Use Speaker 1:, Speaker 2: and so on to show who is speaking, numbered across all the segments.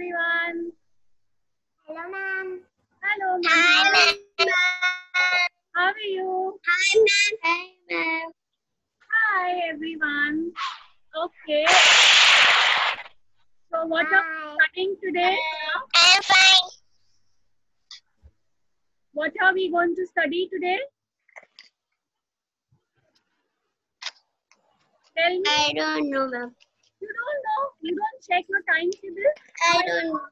Speaker 1: everyone.
Speaker 2: Hello, ma'am.
Speaker 1: Hello, ma'am.
Speaker 2: Hi, ma'am.
Speaker 1: How are you?
Speaker 2: Hi, ma'am. Hi, ma'am.
Speaker 1: Hi, everyone. Okay. So, what are we studying today?
Speaker 2: I'm fine.
Speaker 1: What are we going to study today? Tell me.
Speaker 2: I don't know, ma'am.
Speaker 1: You don't know? You don't check your timetable?
Speaker 2: I don't know.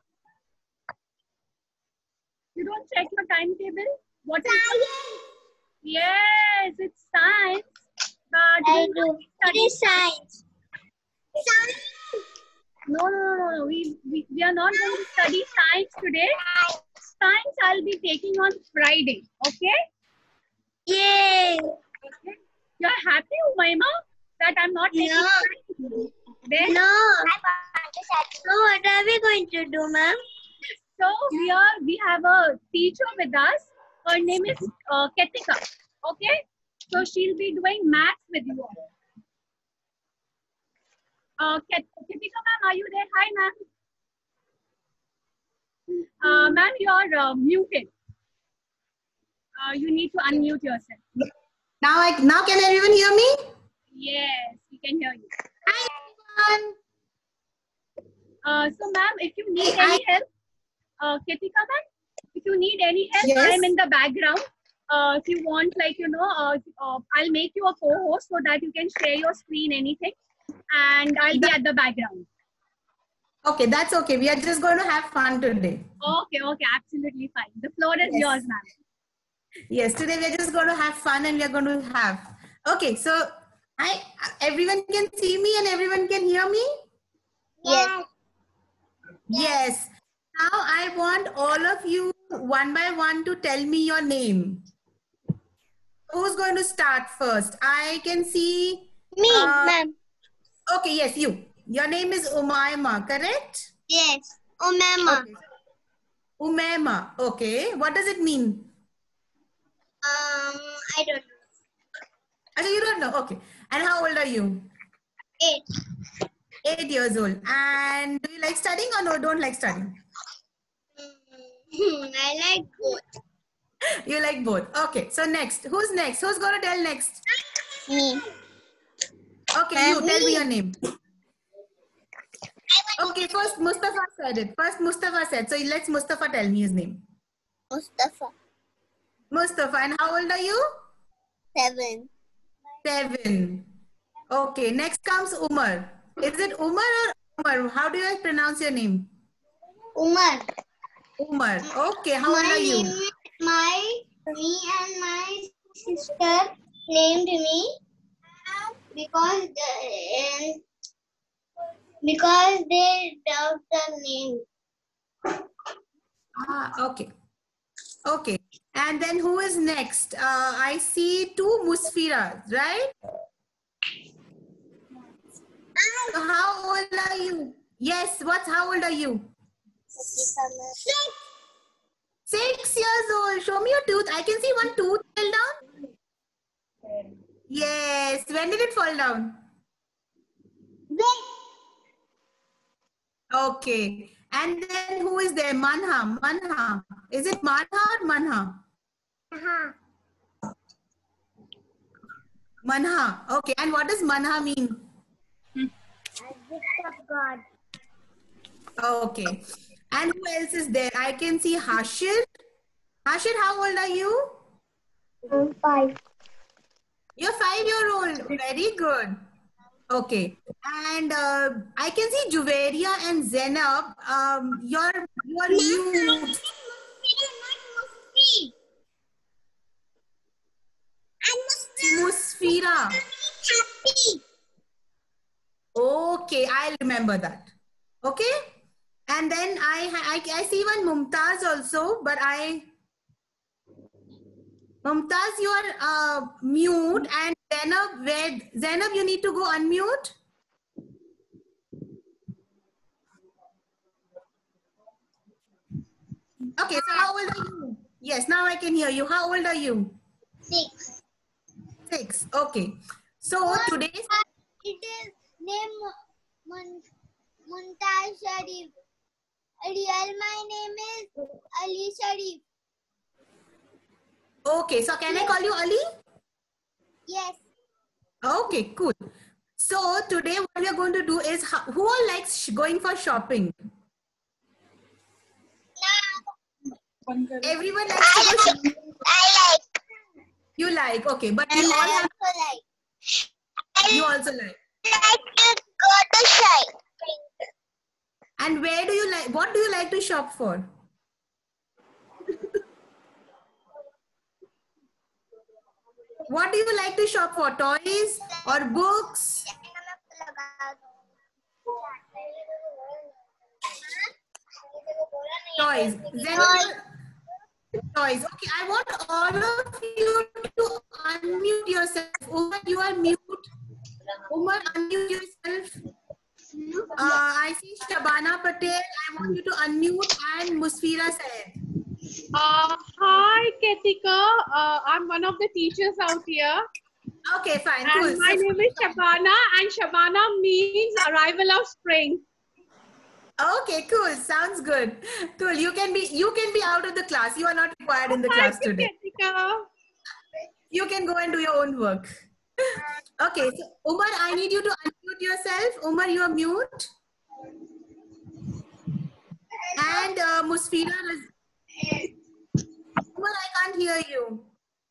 Speaker 1: You don't check your timetable? What is
Speaker 2: Science.
Speaker 1: Yes, it's science. But
Speaker 2: I
Speaker 1: we
Speaker 2: do.
Speaker 1: will
Speaker 2: It
Speaker 1: study
Speaker 2: is science. Science.
Speaker 1: No. We are not going to study science today. Science I'll be taking on Friday. Okay?
Speaker 2: Yay.
Speaker 1: Okay. You're happy, Umayma, that I'm not taking
Speaker 2: No.
Speaker 1: science? Then,
Speaker 2: No. So what are we going to do, ma'am?
Speaker 1: so we have a teacher with us. Her name is Ketika. Okay? So she'll be doing maths with you all. Ketika ma'am, are you there? Hi ma'am. Ma'am, you're muted. You need to unmute yourself.
Speaker 3: Now can everyone hear me?
Speaker 1: Yes, we can hear you.
Speaker 3: Hi everyone.
Speaker 1: So ma'am, if you need any help, Ketika ma'am, if you need any help,
Speaker 3: Yes.
Speaker 1: I'm in the background. If you want, I'll make you a co-host so that you can share your screen, anything, and I'll be at the background.
Speaker 3: Okay, that's okay. We are just going to have fun today.
Speaker 1: Okay, absolutely fine. The floor is
Speaker 3: Yes.
Speaker 1: yours, ma'am.
Speaker 3: Yes, today we are just going to have fun and we are going to have. Okay, so everyone can see me and everyone can hear me?
Speaker 2: Yes.
Speaker 3: Yes. Now I want all of you one by one to tell me your name. Who's going to start first? I can see.
Speaker 2: Me, ma'am.
Speaker 3: Okay, yes, you. Your name is Umayma, correct?
Speaker 2: Yes. Oh, ma'am.
Speaker 3: Okay. Umayma. Okay. What does it mean?
Speaker 2: I don't know.
Speaker 3: Actually, you don't know. Okay. And how old are you?
Speaker 2: 8.
Speaker 3: 8 years old. And do you like studying or no? Don't like studying?
Speaker 2: I like both.
Speaker 3: You like both. Okay. So next. Who's next? Who's going to tell next?
Speaker 2: Me.
Speaker 3: Okay, you tell me
Speaker 2: Me.
Speaker 3: your name. Okay, first Mustafa said it. First Mustafa said. So let's Mustafa tell me his name.
Speaker 2: Mustafa.
Speaker 3: Mustafa. And how old are you?
Speaker 2: 7.
Speaker 3: 7. Okay. Next comes Umar. Is it Umar or Umar? How do you pronounce your name?
Speaker 2: Umar.
Speaker 3: Umar. Okay. How old are you?
Speaker 2: Me and my sister named me because they doubt the name.
Speaker 3: Okay. Okay. And then who is next? I see 2 Musfiras, right? So how old are you? Yes. How old are you? 6 years old. Show me your tooth. I can see one tooth fell down. Yes. When did it fall down? Okay. And then who is there? Manha. Manha. Is it Manha or Manha? Manha. Okay. And what does Manha mean?
Speaker 2: Gift of God.
Speaker 3: Okay. And who else is there? I can see Hashir. Hashir, how old are you?
Speaker 2: I'm 5.
Speaker 3: You're 5-year-old. Very good. Okay. And I can see Juveria and Zainab. You're mute. Musfira. Okay, I'll remember that. Okay. And then I see one Mumtaz also, but Mumtaz, you are mute, and Zainab, you need to go unmute. Okay, so how old are you? Yes, now I can hear you. How old are you?
Speaker 2: 6.
Speaker 3: 6. Okay. So today's
Speaker 2: It is named Muntaj Sharif. My name is Ali Sharif.
Speaker 3: Okay, so can I call you Ali?
Speaker 2: Yes.
Speaker 3: Okay, cool. So today what we are going to do is, who all likes going for shopping? Everyone likes to go shopping.
Speaker 2: I like.
Speaker 3: You like, okay, but you
Speaker 2: And
Speaker 3: all
Speaker 2: I
Speaker 3: have,
Speaker 2: also like.
Speaker 3: you also like.
Speaker 2: I like to go to shopping.
Speaker 3: And where do you like, what do you like to shop for? What do you like to shop for? Toys or books? Toys. Toys. Okay, I want all of you to unmute yourself. Umar, you are mute. Umar, unmute yourself. I see Shabana Patel. I want you to unmute, and Musfira Said.
Speaker 1: Hi, Ketika. I'm one of the teachers out here.
Speaker 3: Okay, fine.
Speaker 1: And
Speaker 3: Cool.
Speaker 1: my name is Shabana, and Shabana means arrival of spring.
Speaker 3: Okay, cool. Sounds good. Cool. You can be out of the class. You are not required in the class
Speaker 1: Thank you,
Speaker 3: today.
Speaker 1: Ketika.
Speaker 3: You can go and do your own work. Okay, so Umar, I need you to unmute yourself. Umar, you are mute. And Musfira, Umar, I can't hear you.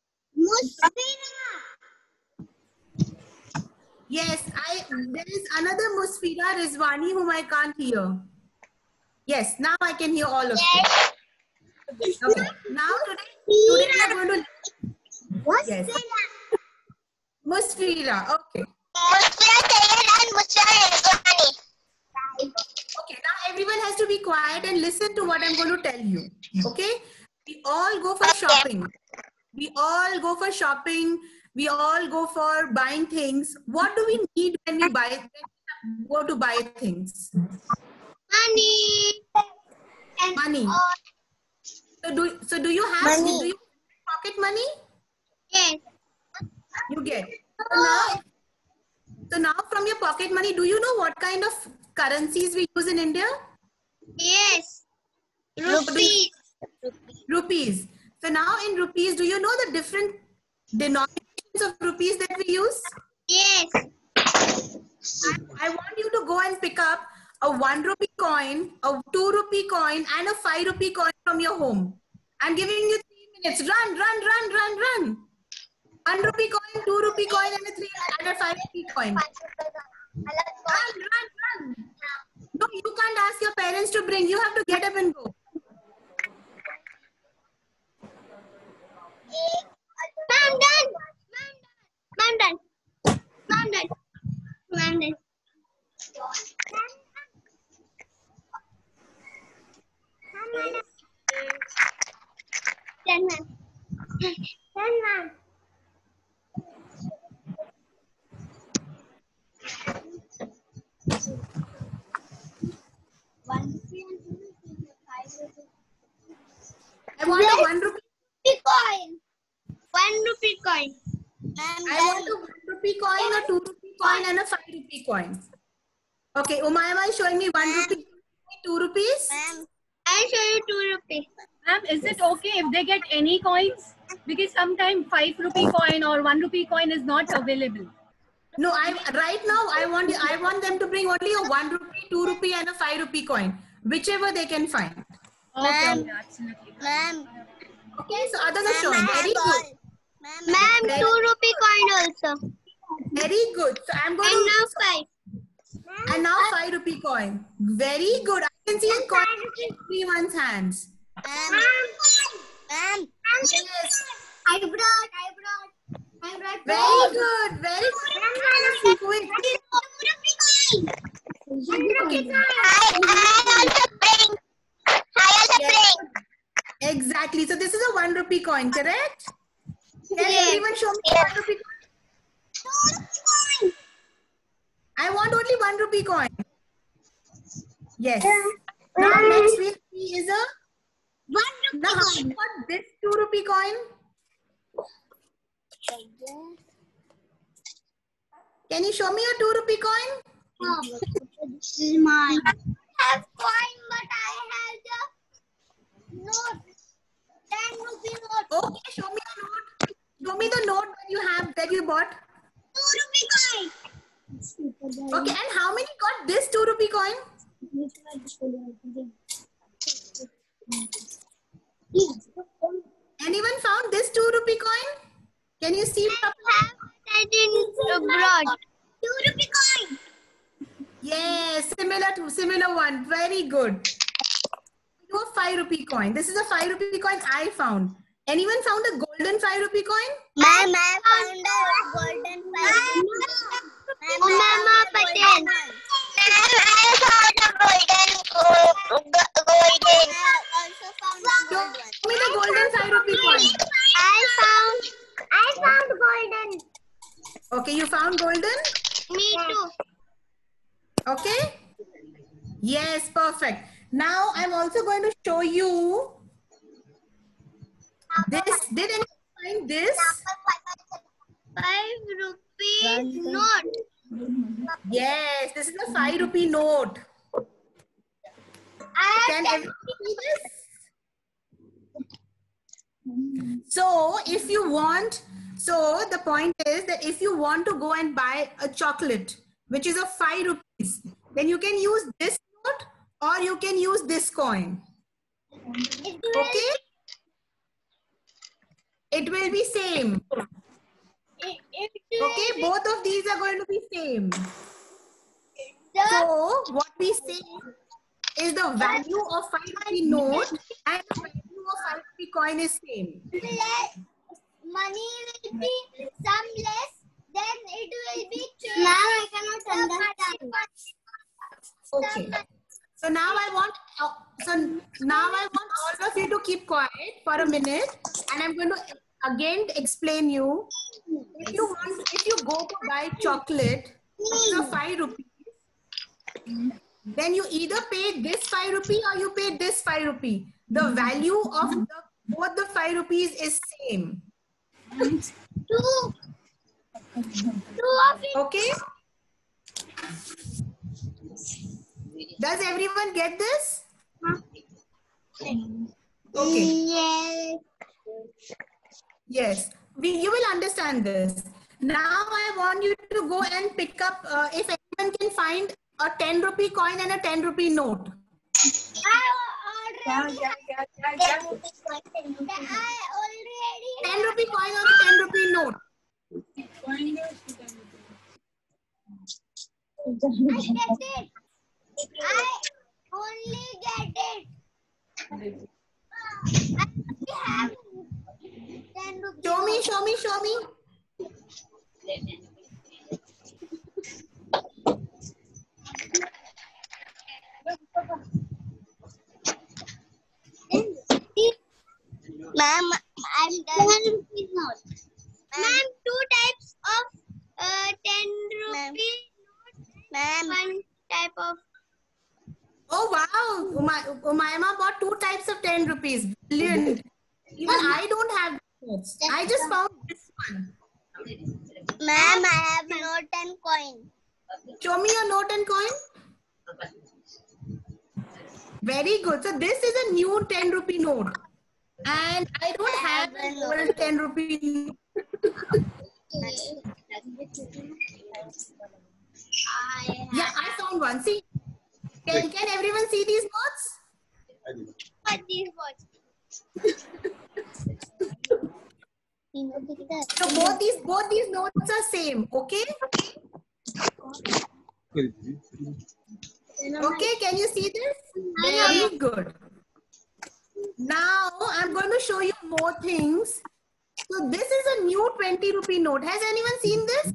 Speaker 3: Yes, there is another Musfira Rizwani whom I can't hear. Yes, now I can hear all of you. Okay, now today we are going to. Yes. Musfira, okay. Okay, now everyone has to be quiet and listen to what I'm going to tell you. Okay? We all go for shopping. We all go for shopping. We all go for buying things. What do we need when we go to buy things?
Speaker 2: Money.
Speaker 3: Money. So do you have
Speaker 2: Money.
Speaker 3: pocket money?
Speaker 2: Yes.
Speaker 3: You get. So now from your pocket money, do you know what kind of currencies we use in India?
Speaker 2: Yes. Rupees.
Speaker 3: Rupees. So now in rupees, do you know the different denominations of rupees that we use?
Speaker 2: Yes.
Speaker 3: I want you to go and pick up a 1 rupee coin, a 2 rupee coin, and a 5 rupee coin from your home. I'm giving you 3 minutes. Run. 1 rupee coin, 2 rupee coin, and a 5 rupee coin. Run. No, you can't ask your parents to bring. You have to get up and go.
Speaker 2: Ma'am done. Done, ma'am.
Speaker 3: I want a 1 rupee
Speaker 2: coin. 1 rupee coin.
Speaker 3: I want a 1 rupee coin, a 2 rupee coin, and a 5 rupee coin. Okay, Umayama is showing me 1 rupee, 2 rupees.
Speaker 2: Ma'am, I'll show you 2 rupees.
Speaker 1: Ma'am, is it okay if they get any coins? Because sometimes 5 rupee coin or 1 rupee coin is not available.
Speaker 3: No, right now I want them to bring only a 1 rupee, 2 rupee, and a 5 rupee coin, whichever they can find.
Speaker 1: Okay, absolutely.
Speaker 2: Ma'am.
Speaker 3: Okay, so others are showing. Very good.
Speaker 2: Ma'am, 2 rupee coin also.
Speaker 3: Very good. So I'm going
Speaker 2: And
Speaker 3: to.
Speaker 2: now 5.
Speaker 3: And now 5 rupee coin. Very good. I can see a coin in everyone's hands.
Speaker 2: Ma'am.
Speaker 3: Yes.
Speaker 2: I brought.
Speaker 3: Very good. Very good. Quick. Yes. Exactly. So this is a 1 rupee coin, correct? Can everyone show me 1 rupee coin? I want only 1 rupee coin. Yes. Now next we'll see is a
Speaker 2: 1 rupee
Speaker 3: now
Speaker 2: coin.
Speaker 3: what this 2 rupee coin? Can you show me a 2 rupee coin?
Speaker 2: This is mine. have coin, but I have the note. 10 rupee note.
Speaker 3: Okay, show me the note. Show me the note that you have, that you bought.
Speaker 2: 2 rupee coin.
Speaker 3: Okay, and how many got this 2 rupee coin? Anyone found this 2 rupee coin? Can you see?
Speaker 2: I have that in abroad. 2 rupee coin.
Speaker 3: Yes, similar one. Very good. You a 5 rupee coin. This is a 5 rupee coin I found. Anyone found a golden 5 rupee coin?
Speaker 2: Ma'am, I found a golden 5 rupee. Mama Patel. I found a golden. I also found a
Speaker 3: Show
Speaker 2: golden.
Speaker 3: me the golden 5 rupee coin.
Speaker 2: I found golden.
Speaker 3: Okay, you found golden?
Speaker 2: Me too.
Speaker 3: Okay. Yes, perfect. Now I'm also going to show you this. Did anyone find this?
Speaker 2: 5 rupees note.
Speaker 3: Yes, this is a 5 rupee note. Can everyone see this? So if you want, so the point is that if you want to go and buy a chocolate, which is of 5 rupees, then you can use this note or you can use this coin. Okay? It will be same. Okay, both of these are going to be same. So what we say is the value of 5 rupee note and the value of 5 rupee coin is same.
Speaker 2: Money will be some less, then it will be changed. Now I cannot understand.
Speaker 3: Okay. So now I want all of you to keep quiet for a minute, and I'm going to again explain you. If you go to buy chocolate, which is 5 rupees, then you either pay this 5 rupee or you pay this 5 rupee. The value of both the 5 rupees is same.
Speaker 2: Two of it.
Speaker 3: Okay? Does everyone get this? Okay.
Speaker 2: Yes.
Speaker 3: Yes. You will understand this. Now I want you to go and pick up, if anyone can find a 10 rupee coin and a 10 rupee note.
Speaker 2: I already
Speaker 3: 10 rupee coin or a 10 rupee note.
Speaker 2: I get it. I only get it. I have 10 rupees.
Speaker 3: Show me.
Speaker 2: Ma'am, I'm done. Ma'am, 2 types of 10 rupee notes. Ma'am, 1 type of.
Speaker 3: Oh wow, Umayma bought 2 types of 10 rupees. Brilliant. Even I don't have notes. I just found this one.
Speaker 2: Ma'am, I have note and coin.
Speaker 3: Show me your note and coin. Very good. So this is a new 10 rupee note. And I don't have an old 10 rupee. Yeah, I found one. See, can everyone see these notes?
Speaker 2: What these words?
Speaker 3: So both these notes are same. Okay. Okay, can you see this? Very good. Now I'm going to show you more things. So this is a new 20 rupee note. Has anyone seen this?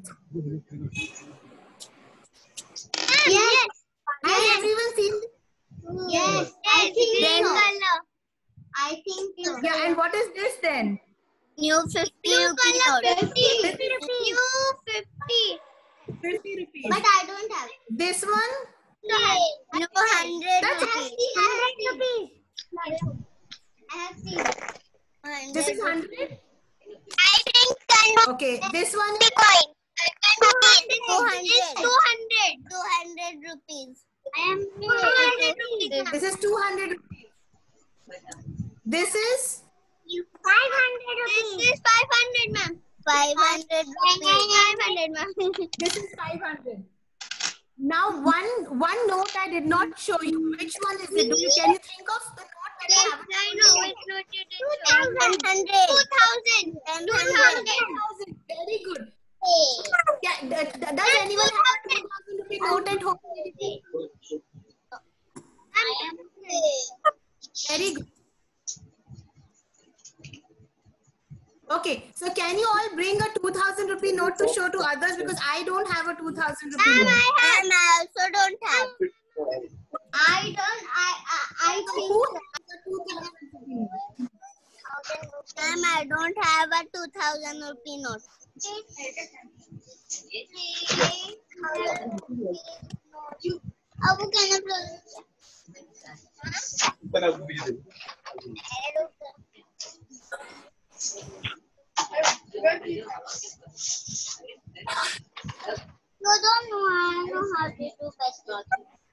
Speaker 2: Yes.
Speaker 3: Has everyone seen this?
Speaker 2: Yes. I think
Speaker 3: Then-
Speaker 2: color. I think
Speaker 3: Yeah, and what is this then?
Speaker 2: New 50 rupee note. 50
Speaker 3: rupees.
Speaker 2: New 50.
Speaker 3: 50 rupees.
Speaker 2: But I don't have.
Speaker 3: This one?
Speaker 2: No. New 100
Speaker 3: That's
Speaker 2: rupees. 100 rupees. I have seen.
Speaker 3: This is 100?
Speaker 2: I think 10
Speaker 3: Okay, this one?
Speaker 2: coin. 200. 200 rupees. I am 200 rupees.
Speaker 3: This is 200 rupees. This is
Speaker 2: 500 rupees. This is 500, ma'am. 500 rupees. 500, ma'am.
Speaker 3: this is 500. Now one note I did not show you. Which one is it? Can you think of the note that I have?
Speaker 2: I know which note you did. 2,000. 2,000.
Speaker 3: Very good. Yeah, does anyone have a 2,000 rupee note at home? Very good. Okay, so can you all bring a 2,000 rupee note to show to others, because I don't have a 2,000 rupee note.
Speaker 2: I also don't have. I think.
Speaker 3: Who has a 2,000 rupee note?
Speaker 2: Ma'am, I don't have a 2,000 rupee note. Abu, can you don't know, I know how to do best.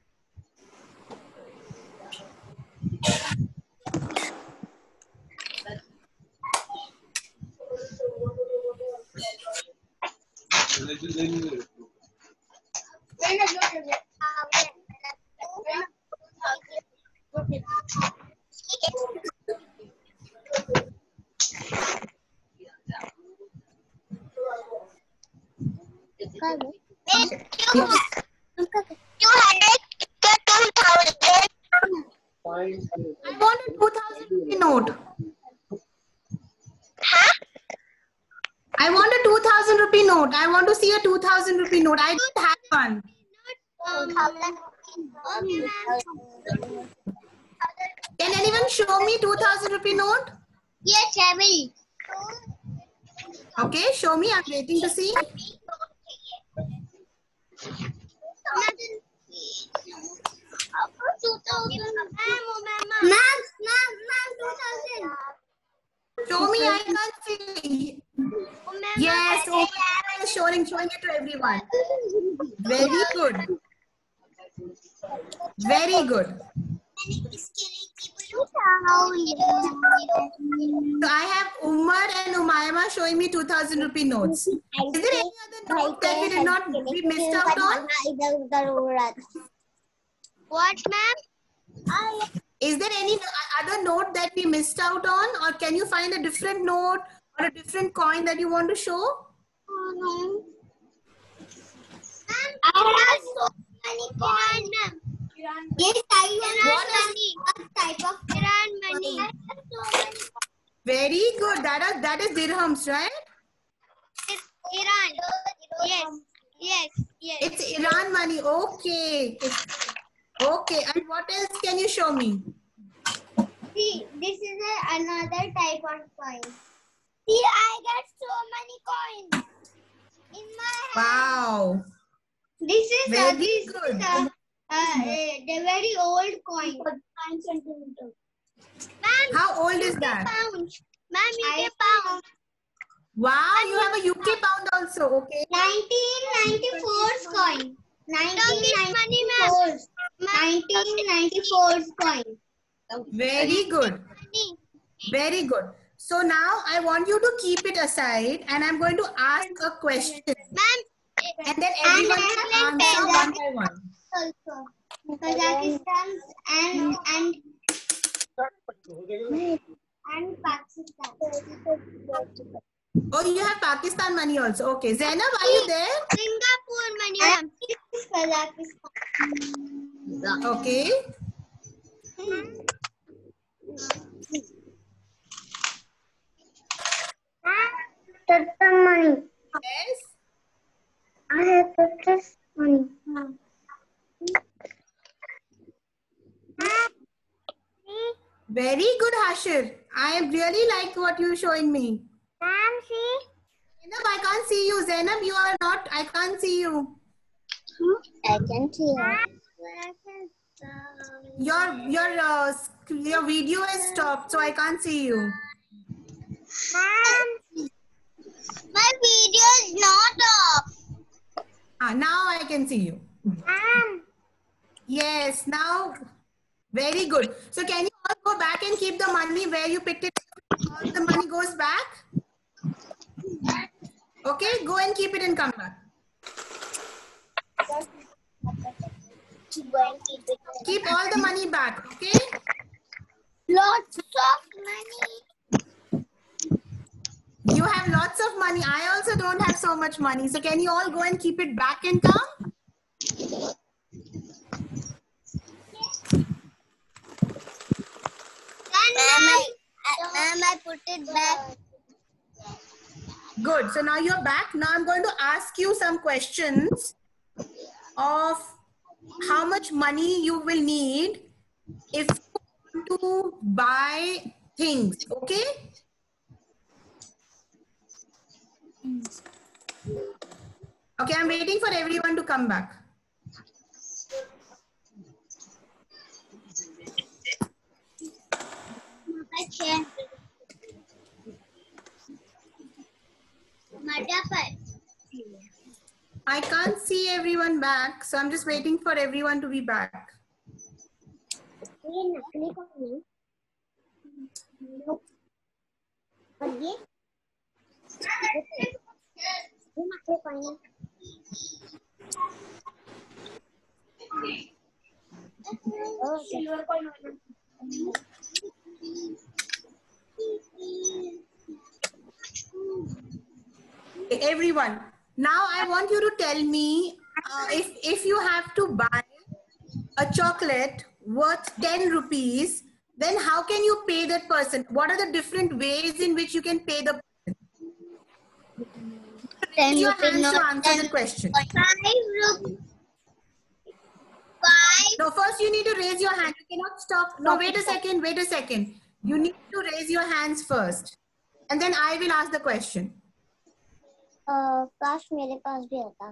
Speaker 3: I want a 2,000 rupee note. I want a 2,000 rupee note. I want to see a 2,000 rupee note. I don't have one. Can anyone show me 2,000 rupee note?
Speaker 2: Yes, I will.
Speaker 3: Okay, show me. I'm waiting to see. Show me, I can't see. Yes, okay, showing it to everyone. Very good. Very good. So I have Umar and Umayma showing me 2,000 rupee notes. Is there any other note that we missed out on?
Speaker 2: What, ma'am?
Speaker 3: Is there any other note that we missed out on, or can you find a different note or a different coin that you want to show?
Speaker 2: No. I have so many coins, ma'am. Yes, I have what type of Iran money? I have so many.
Speaker 3: Very good. That is dirhams, right?
Speaker 2: It's Iran. Yes.
Speaker 3: It's Iran money. Okay. Okay. And what else can you show me?
Speaker 2: See, this is another type of coin. See, I got so many coins in my hand.
Speaker 3: Wow.
Speaker 2: This is
Speaker 3: very good.
Speaker 2: The very old coin. Ma'am,
Speaker 3: how old is that?
Speaker 2: Pounds. Ma'am, UK pound.
Speaker 3: Wow, you have a UK pound also. Okay.
Speaker 2: 1994's coin. 1994's. 1994's coin.
Speaker 3: Very good. Very good. So now I want you to keep it aside, and I'm going to ask a question.
Speaker 2: Ma'am,
Speaker 3: and then everyone can answer one by one.
Speaker 2: Also, Kazakhstan and Pakistan.
Speaker 3: Oh, you have Pakistan money also. Okay. Zainab, are you there?
Speaker 2: Singapore money, ma'am. Kazakhstan.
Speaker 3: Okay.
Speaker 2: Turkish money.
Speaker 3: Yes.
Speaker 2: I have Turkish money.
Speaker 3: Very good, Hashir. I really like what you're showing me.
Speaker 2: Ma'am, see?
Speaker 3: Zainab, I can't see you. Zainab, you are not. I can't see you.
Speaker 2: I can see
Speaker 3: Your video is stopped, so I can't see you.
Speaker 2: Ma'am, my video is not off.
Speaker 3: Now I can see you.
Speaker 2: Ma'am,
Speaker 3: Yes, now very good. So can you all go back and keep the money where you picked it? All the money goes back. Okay, go and keep it and come back. Keep all the money back, okay?
Speaker 2: Lots of money.
Speaker 3: You have lots of money. I also don't have so much money. So can you all go and keep it back and come?
Speaker 2: Ma'am, I put it back.
Speaker 3: Good. So now you're back. Now I'm going to ask you some questions of how much money you will need if you want to buy things. Okay? Okay, I'm waiting for everyone to come back. I can't see everyone back, so I'm just waiting for everyone to be back. Everyone, now I want you to tell me if you have to buy a chocolate worth 10 rupees, then how can you pay that person? What are the different ways in which you can pay the person? Raise your hands to answer the question.
Speaker 2: 5 rupees. 5.
Speaker 3: No, first you need to raise your hand. You cannot stop. No, wait a second, wait a second. You need to raise your hands first. And then I will ask the question.
Speaker 2: काश मेरे पास भी होता.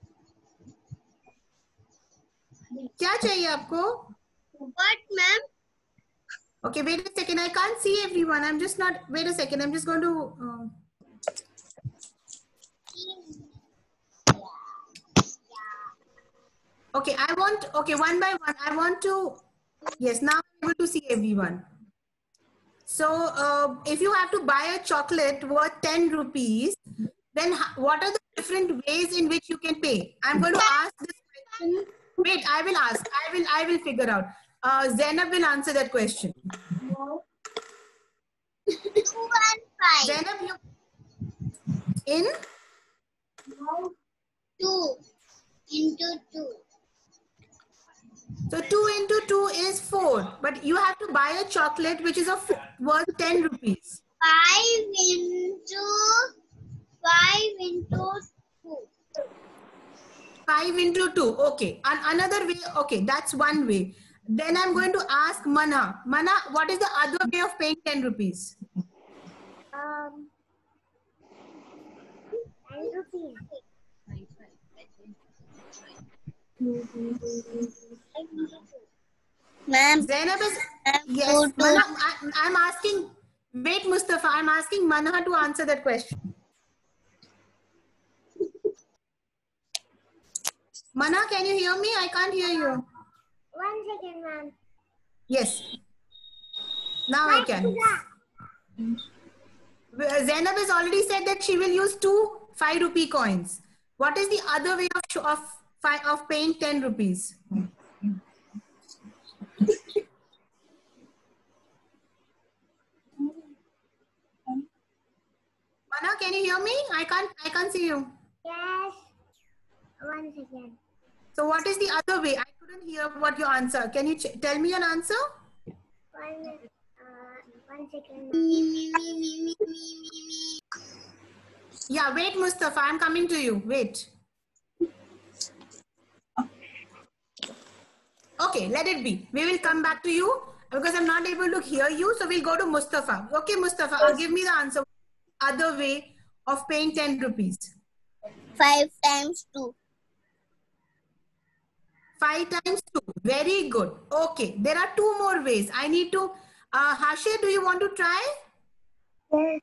Speaker 3: क्या चाहिए आपको?
Speaker 2: What, ma'am?
Speaker 3: Okay, wait a second. I can't see everyone. I'm just not. Wait a second. I'm just going to. Okay, I want. Okay, one by one. I want to. Yes, now I'm able to see everyone. So, if you have to buy a chocolate worth 10 rupees, then what are the different ways in which you can pay? I'm going to ask this question. Wait, I will ask. I will figure out. Zainab will answer that question.
Speaker 2: 2 and 5.
Speaker 3: Zainab, you in?
Speaker 2: 2 into 2.
Speaker 3: So 2 into 2 is 4. But you have to buy a chocolate which is worth 10 rupees.
Speaker 2: 5 into 2.
Speaker 3: 5 into 2. Okay. And another way. Okay, that's one way. Then I'm going to ask Mana. Mana, what is the other way of paying 10 rupees?
Speaker 2: 10 rupees. Ma'am,
Speaker 3: Zainab is, yes, Mana, I'm asking, wait Mustafa, I'm asking Mana to answer that question. Mana, can you hear me? I can't hear you.
Speaker 2: 1 second, ma'am.
Speaker 3: Yes. Now I can. Zainab has already said that she will use 2 5-rupee coins. What is the other way of paying 10 rupees? Mana, can you hear me? I can't see you.
Speaker 2: Yes. 1 second.
Speaker 3: So what is the other way? I couldn't hear what your answer. Can you tell me an answer?
Speaker 2: 1 second.
Speaker 3: Yeah, wait, Mustafa. I'm coming to you. Wait. Okay, let it be. We will come back to you because I'm not able to hear you. So we'll go to Mustafa. Okay, Mustafa, give me the answer. Other way of paying 10 rupees.
Speaker 2: 5 times 2.
Speaker 3: 5 times 2. Very good. Okay, there are 2 more ways. I need to. Hashe, do you want to try?
Speaker 2: Yes.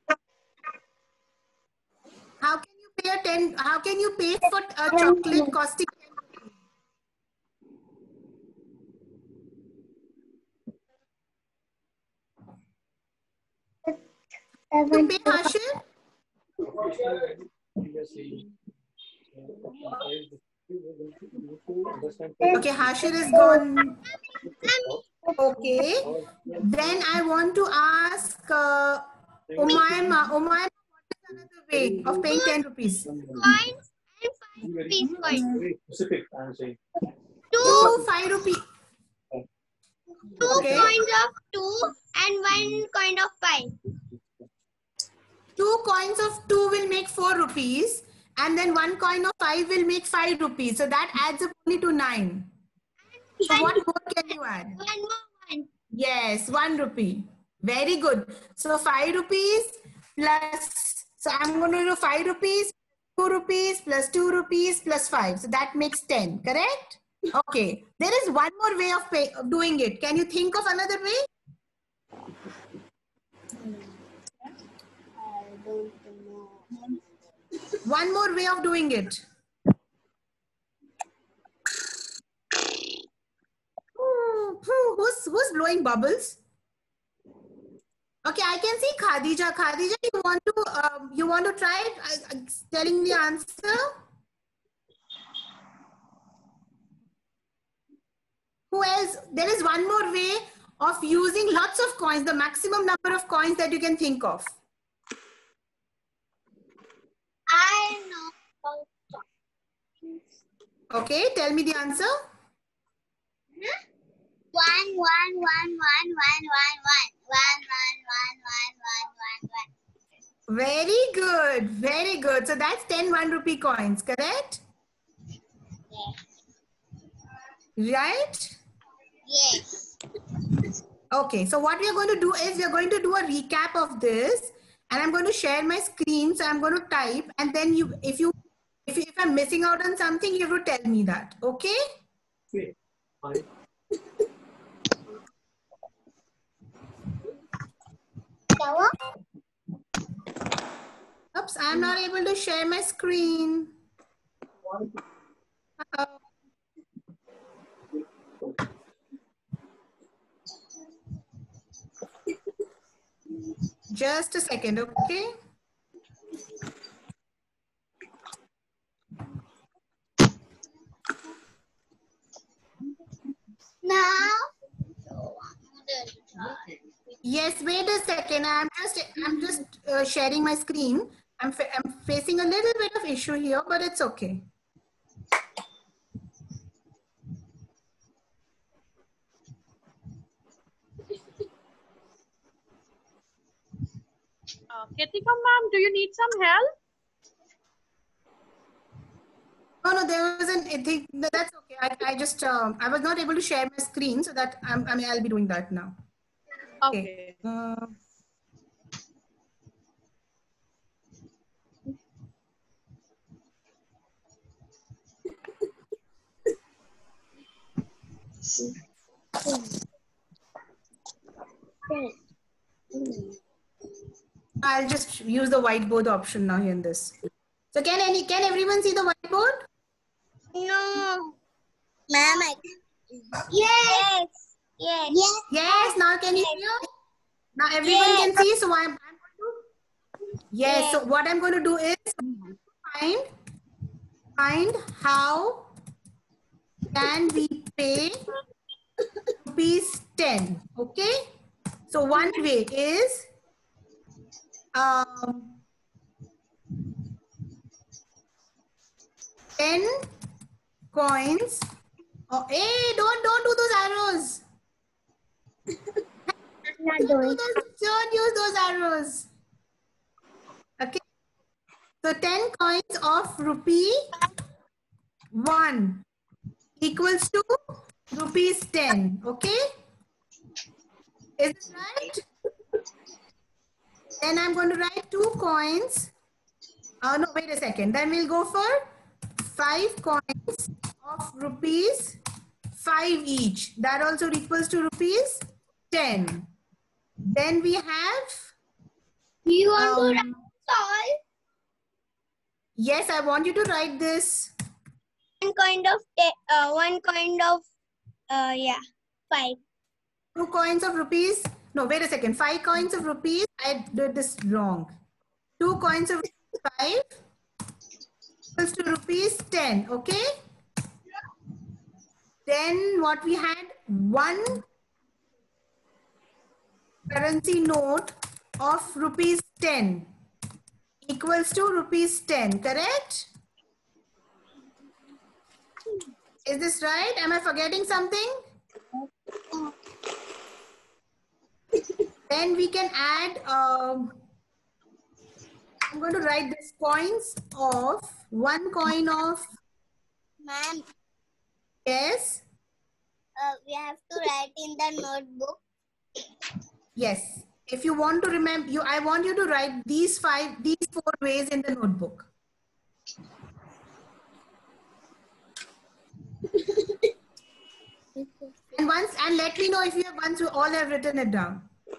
Speaker 3: How can you pay How can you pay for a chocolate costing 10 rupees? to pay, Hashir? Okay, Hashir is gone. Okay. Then I want to ask Umayma. Umayma, what is another way of paying 10 rupees?
Speaker 2: Coins and 5 rupees coins.
Speaker 3: Two 5 rupees.
Speaker 2: Two
Speaker 3: Okay.
Speaker 2: coins of 2 and 1 coin of 5.
Speaker 3: 2 coins of 2 will make 4 rupees. And then 1 coin of 5 will make 5 rupees. So that adds up only to 9. So what more can you add?
Speaker 2: One more one.
Speaker 3: Yes, 1 rupee. Very good. So 5 rupees plus, so I'm going to do 5 rupees, 2 rupees plus 2 rupees plus 5. So that makes 10, correct? Okay. There is one more way of doing it. Can you think of another way?
Speaker 2: I don't know.
Speaker 3: One more way of doing it. Who's blowing bubbles? Okay, I can see Khadija. Khadija, you want to try it? Telling the answer. Who else? There is one more way of using lots of coins, the maximum number of coins that you can think of.
Speaker 2: I know.
Speaker 3: Okay, tell me the answer.
Speaker 2: 1 1 1 1 1 1 1 1 1 1 1 1 1 1.
Speaker 3: Very good, very good. So that's 10 1 rupee coins, correct?
Speaker 2: Yes.
Speaker 3: Right?
Speaker 2: Yes.
Speaker 3: Okay, so what we are going to do is we are going to do a recap of this, and I'm going to share my screen. So I'm going to type, and then if I'm missing out on something, you have to tell me that. Okay? Oops, I'm not able to share my screen. Just a second, okay?
Speaker 2: Now.
Speaker 3: Yes, wait a second. I'm just sharing my screen. I'm facing a little bit of issue here, but it's okay.
Speaker 1: Kritika ma'am, do you need some help?
Speaker 3: No, there wasn't anything. That's okay. I just I was not able to share my screen, so that I'll be doing that now.
Speaker 1: Okay.
Speaker 3: I'll just use the whiteboard option now here in this. So can everyone see the whiteboard?
Speaker 2: No. Ma'am, yes. Yes. Yes.
Speaker 3: Yes. Now can you hear? Now everyone can see. So I'm going to. Yes. So what I'm going to do is find how can we pay rupees 10. Okay. So one way is 10 coins. Oh, hey, don't do those arrows. Don't use those arrows. Okay. So 10 coins of rupee 1 equals to rupees 10. Okay. Is it right? Then I'm going to write 2 coins. No, wait a second. Then we'll go for 5 coins of rupees 5 each. That also equals to rupees 10. Then we have.
Speaker 2: You want to write all?
Speaker 3: Yes, I want you to write this.
Speaker 2: One kind of 5.
Speaker 3: 2 coins of rupees No, wait a second. 5 coins of rupees. I did this wrong. 2 coins of 5 equals to rupees 10. Okay. Then what we had, 1 currency note of rupees 10 equals to rupees 10. Correct? Is this right? Am I forgetting something? Then we can add, I'm going to write this coins of 1 coin of,
Speaker 2: Ma'am,
Speaker 3: yes,
Speaker 2: we have to write in the notebook.
Speaker 3: yes. If you want to remember, I want you to write these 4 ways in the notebook. And let me know if you have once you all have written it down.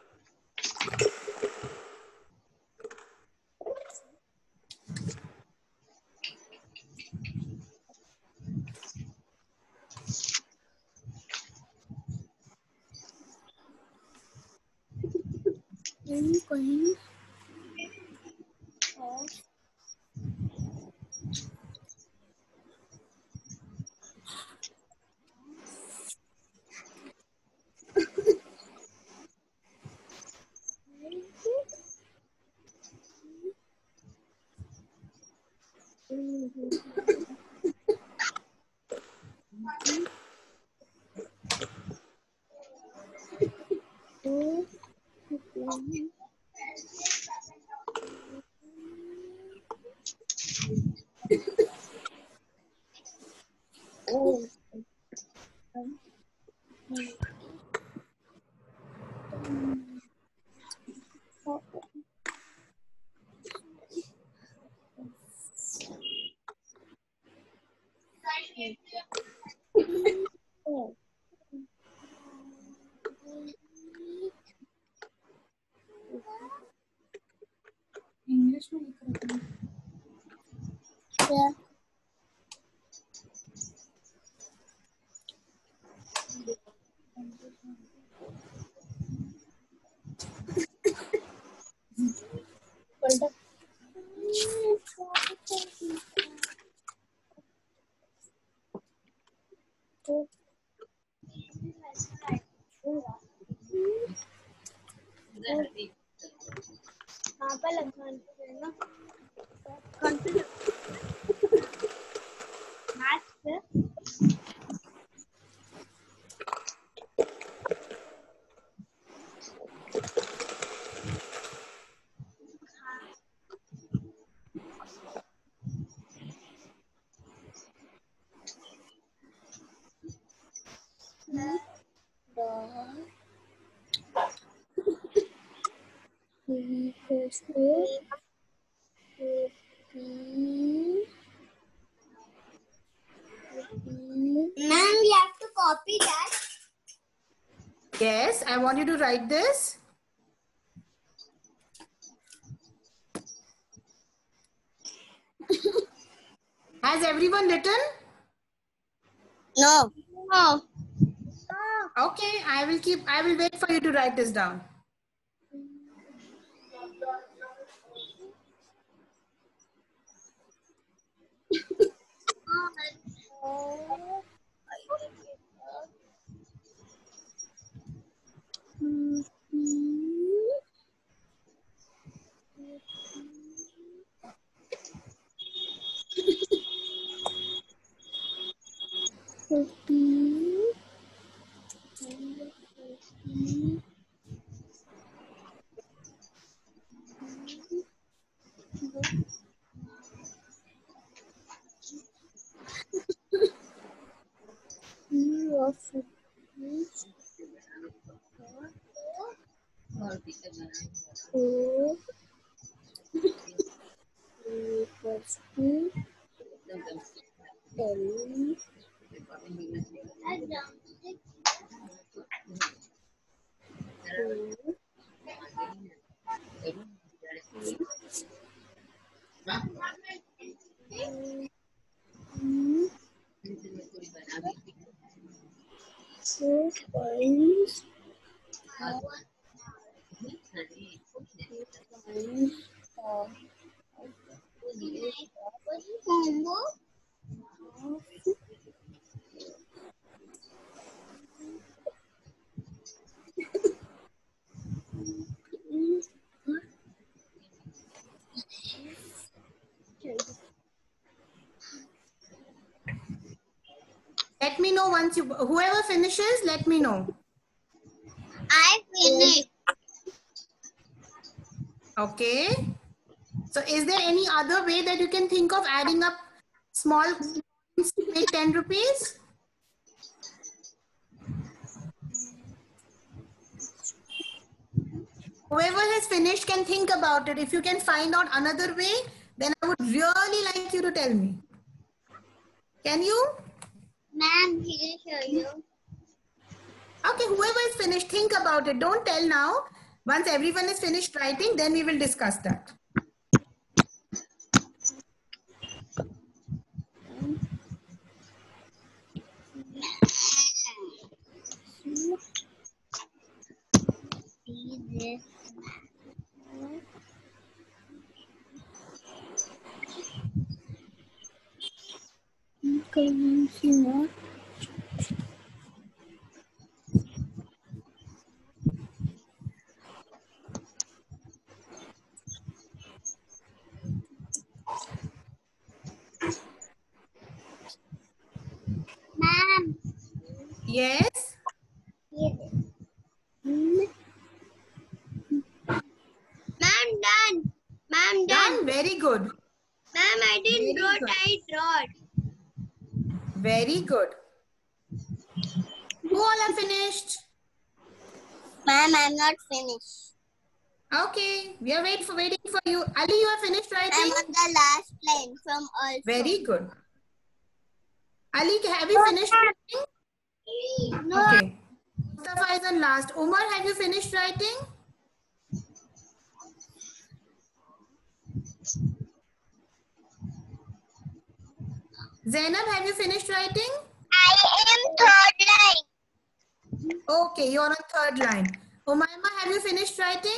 Speaker 1: English में लिख रहा हूँ.
Speaker 2: Yeah. Ma'am, we have to copy that.
Speaker 3: Yes, I want you to write this. Has everyone written?
Speaker 2: No. No.
Speaker 3: Okay, I will wait for you to write this down.
Speaker 2: Combo.
Speaker 3: Let me know once you, whoever finishes, let me know.
Speaker 2: I finished.
Speaker 3: Okay. So is there any other way that you can think of adding up small coins to make 10 rupees? Whoever has finished can think about it. If you can find out another way, then I would really like you to tell me. Can you?
Speaker 2: Ma'am, he will show you.
Speaker 3: Okay, whoever is finished, think about it. Don't tell now. Once everyone is finished writing, then we will discuss that.
Speaker 2: See this. Ma'am,
Speaker 3: Yes?
Speaker 2: ma'am done. Ma'am done.
Speaker 3: Done? Very good.
Speaker 2: Ma'am, I didn't
Speaker 3: Very
Speaker 2: wrote.
Speaker 3: good.
Speaker 2: I drawed.
Speaker 3: Very good. Who all are finished?
Speaker 2: Ma'am, I'm not finished.
Speaker 3: Okay, we are waiting for you. Ali, you are finished
Speaker 2: I'm
Speaker 3: writing?
Speaker 2: on the last line from also.
Speaker 3: Very good. Ali, have you finished writing?
Speaker 2: No.
Speaker 3: Okay. Mustafa is on last. Umar, have you finished writing? Zainab, have you finished writing?
Speaker 2: I am third line.
Speaker 3: Okay, you're on third line. Umayma, have you finished writing?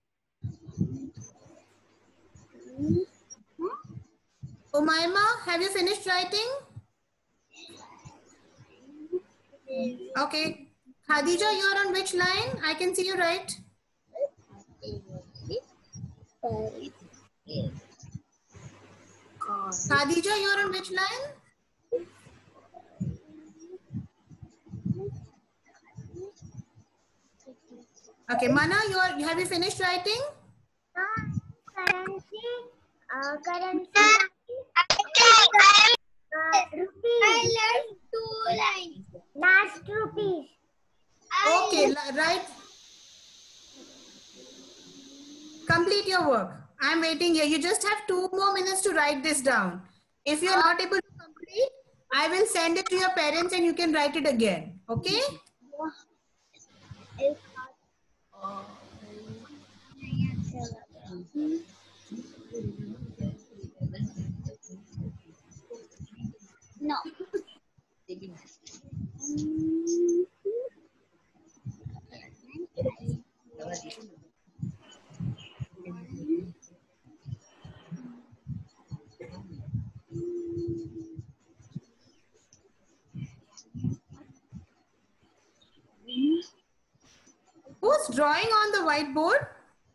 Speaker 3: Umayma, have you finished writing? Okay. Khadija, you're on which line? I can see you right. Khadija, you're on which line? Okay, Mana, have you finished writing?
Speaker 2: Currency. I left 2 lines. Last rupees.
Speaker 3: Okay, right. Complete your work. I'm waiting here. You just have 2 more minutes to write this down. If you're not able to complete, I will send it to your parents and you can write it again. Okay?
Speaker 2: No.
Speaker 3: Who's drawing on the whiteboard?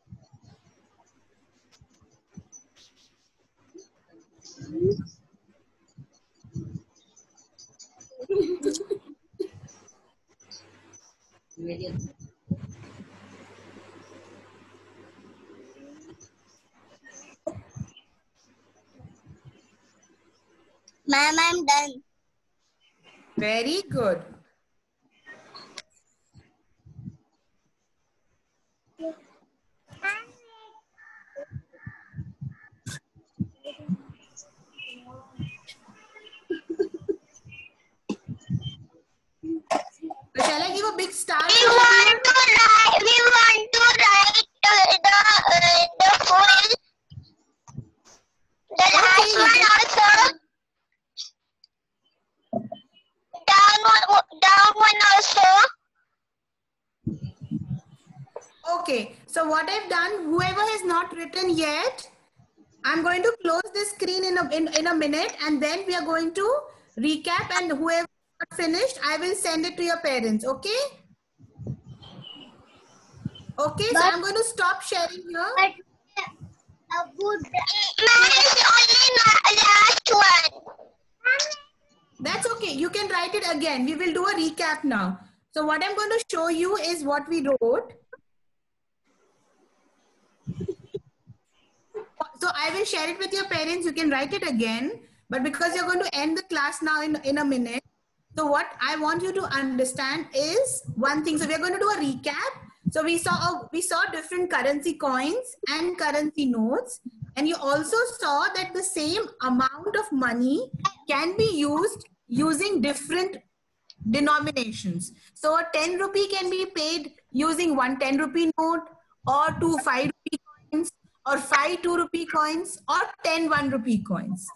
Speaker 2: Ma'am, I'm done.
Speaker 3: Very good. So shall I give a big star?
Speaker 2: We want to write the full. The last one also. Down one also.
Speaker 3: Okay. So So what I've done, whoever has not written yet, I'm going to close this screen in a minute, and then we are going to recap, and whoever not finished, I will send it to your parents. Okay? Okay, so I'm going to stop sharing here.
Speaker 2: Only last one.
Speaker 3: That's okay. You can write it again. We will do a recap now. So what I'm going to show you is what we wrote. So I will share it with your parents. You can write it again. But because you're going to end the class now in a minute. So what I want you to understand is one thing. So we're going to do a recap. So we saw different currency coins and currency notes. And you also saw that the same amount of money can be used using different denominations. So a 10 rupee can be paid using one 10 rupee note, or 2 5 rupee coins, or 5 2 rupee coins, or 10 1 rupee coins.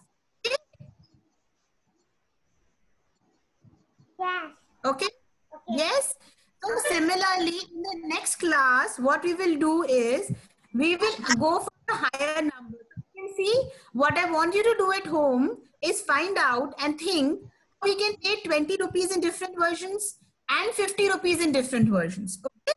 Speaker 3: Okay? Yes? So similarly, in the next class, what we will do is, we will go for a higher number. You can see, what I want you to do at home is find out and think, we can pay 20 rupees in different versions and 50 rupees in different versions. Okay?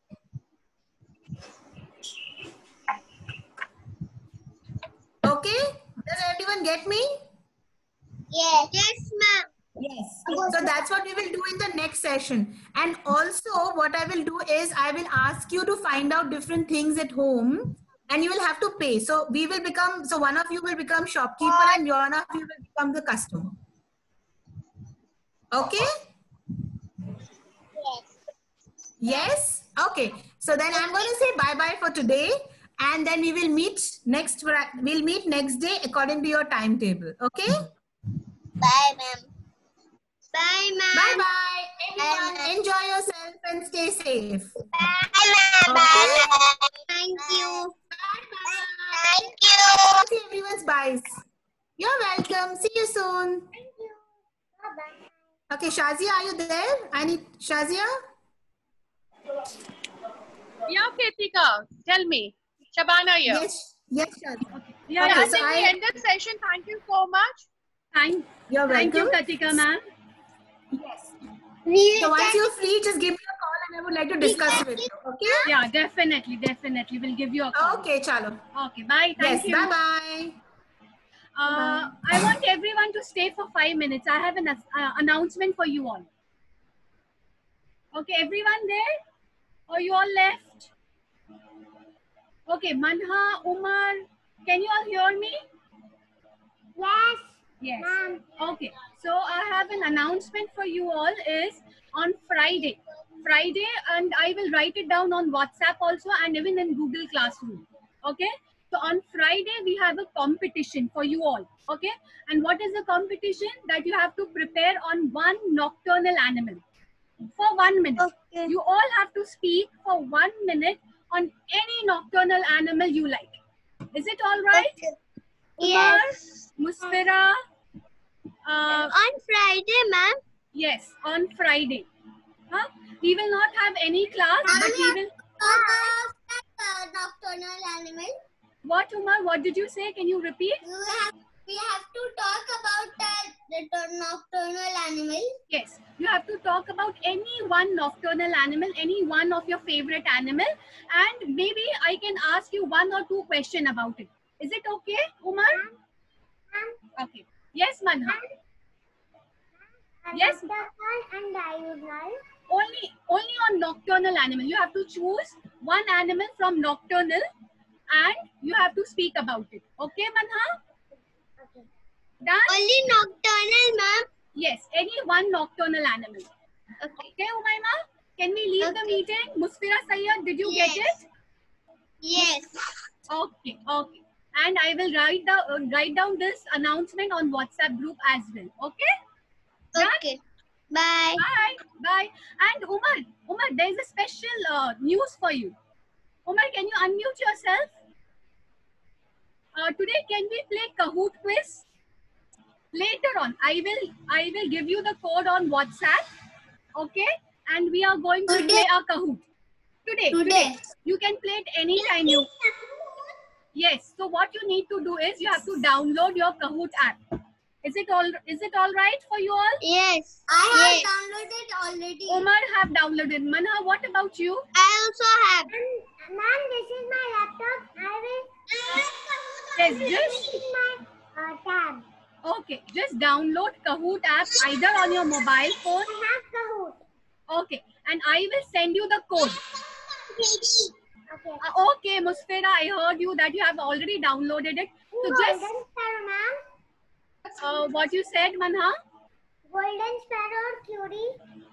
Speaker 3: Okay? Does everyone get me?
Speaker 2: Yes. Yes, ma'am.
Speaker 3: Yes. So that's what we will do in the next session. And also what I will do is, I will ask you to find out different things at home, and you will have to pay. So we will become, so one of you will become shopkeeper and one of you will become the customer. Okay?
Speaker 2: Yes.
Speaker 3: Yes? Okay. So then I'm going to say bye-bye for today. And then we will meet next day according to your timetable. Okay?
Speaker 2: Bye, ma'am. Bye, ma'am.
Speaker 3: Bye-bye. Everyone, enjoy yourself and stay safe.
Speaker 2: Bye, ma'am.
Speaker 3: Okay?
Speaker 2: Bye. Thank you.
Speaker 3: Bye-bye.
Speaker 2: Thank you.
Speaker 3: See everyone's byes. You're welcome. See you soon.
Speaker 2: Thank you. Bye-bye.
Speaker 3: Okay, Shazia, are you there? I need Shazia.
Speaker 4: Yeah, Kritika, tell me. Shabana here.
Speaker 3: Yes, yes, Shazia.
Speaker 4: Yeah,
Speaker 3: Okay,
Speaker 4: I
Speaker 3: so
Speaker 4: think we end the session. Thank you so much.
Speaker 3: You're
Speaker 1: Thank you,
Speaker 3: welcome.
Speaker 1: Katika ma'am.
Speaker 3: Yes.
Speaker 2: We
Speaker 3: So once you're free, just give me a call and I would like to discuss with you. Okay?
Speaker 1: Yeah, definitely. We'll give you a call.
Speaker 3: Okay, chalo.
Speaker 1: Okay, bye. Thank
Speaker 3: Yes,
Speaker 1: you.
Speaker 3: bye-bye.
Speaker 1: I want everyone to stay for 5 minutes. I have an announcement for you all. Okay, everyone there? Or you all left? Okay, Manha, Umar, can you all hear me?
Speaker 2: Yes.
Speaker 1: Yes.
Speaker 2: Ma'am.
Speaker 1: Okay, so I have an announcement for you all is on Friday, and I will write it down on WhatsApp also and even in Google Classroom. Okay, so on Friday we have a competition for you all. Okay, and what is the competition? That you have to prepare on one nocturnal animal for 1 minute.
Speaker 2: Okay.
Speaker 1: You all have to speak for 1 minute on any nocturnal animal you like. Is it all right?
Speaker 2: Okay.
Speaker 1: Umar,
Speaker 2: Yes.
Speaker 1: Musfira,
Speaker 2: On Friday, ma'am.
Speaker 1: yes, on Friday. Huh? We will not have any class, but we will.
Speaker 2: Nocturnal animal.
Speaker 1: What, Umar? What did you say? Can you repeat?
Speaker 2: We have to talk about the nocturnal animal.
Speaker 1: Yes, you have to talk about any one nocturnal animal, any one of your favorite animal, and maybe I can ask you 1 or 2 questions about it. Is it okay, Umar? Okay. Yes, Manha. Yes.
Speaker 2: And diurnal.
Speaker 1: Only on nocturnal animal. You have to choose one animal from nocturnal, and you have to speak about it. Okay, Manha?
Speaker 2: Okay.
Speaker 1: Done?
Speaker 2: Only nocturnal, ma'am.
Speaker 1: Yes, any one nocturnal animal.
Speaker 2: Okay.
Speaker 1: Okay, Umayma? Can we leave the meeting? Musfira Sayyad, did you get it?
Speaker 2: Yes.
Speaker 1: Okay, okay. And I will write down this announcement on WhatsApp group as well. Okay? Done?
Speaker 2: Okay. Bye.
Speaker 1: Bye. Bye. And Umar, there is a special news for you. Umar, can you unmute yourself? Today, can we play Kahoot quiz? Later on, I will give you the code on WhatsApp. Okay? And we are going to play a Kahoot. Today. You can play it anytime you. Yes. So what you need to do is you have to download your Kahoot app. Is it all right for you all?
Speaker 2: Yes. I have downloaded already.
Speaker 1: Umar have downloaded. Manha, what about you?
Speaker 2: I also have. Ma'am, this is my laptop.
Speaker 1: Yes, just
Speaker 2: This is my tab.
Speaker 1: okay. Just download Kahoot app either on your mobile phone.
Speaker 2: I have Kahoot.
Speaker 1: Okay, and I will send you the code.
Speaker 2: Okay.
Speaker 1: Okay, Musfira, I heard you that you have already downloaded it. So just
Speaker 2: Golden Sparrow, ma'am.
Speaker 1: what you said, Manha.
Speaker 2: Golden Sparrow or Curie?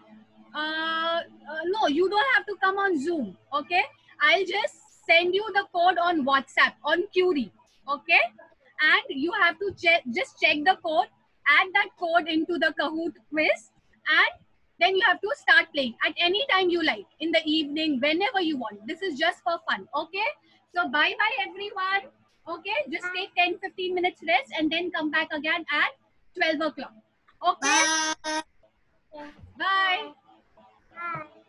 Speaker 1: No, you don't have to come on Zoom. Okay, I'll just send you the code on WhatsApp on Curie. Okay, and you have to check the code, add that code into the Kahoot quiz, and then you have to start playing at any time you like, in the evening, whenever you want. This is just for fun. Okay, so bye bye everyone. Okay, just take 10-15 minutes rest and then come back again at 12 o'clock. Okay, bye.
Speaker 2: Bye.